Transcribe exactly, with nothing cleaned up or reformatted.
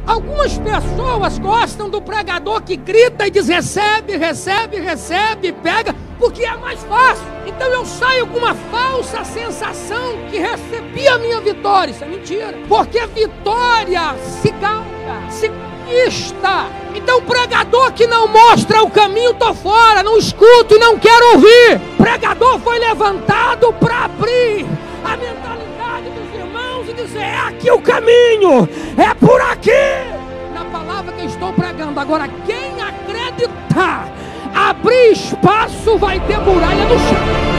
Algumas pessoas gostam do pregador que grita e diz recebe, recebe, recebe, pega, porque é mais fácil. Então eu saio com uma falsa sensação que recebi a minha vitória. Isso é mentira. Porque vitória se galga, se conquista. Então pregador que não mostra o caminho, tô fora, não escuto e não quero ouvir. Pregador foi levantado para abrir a mentalidade dos irmãos e dizer, é aqui o caminho, é por aqui, na palavra que estou pregando. Agora quem acreditar, abrir espaço, vai ter muralha no chão.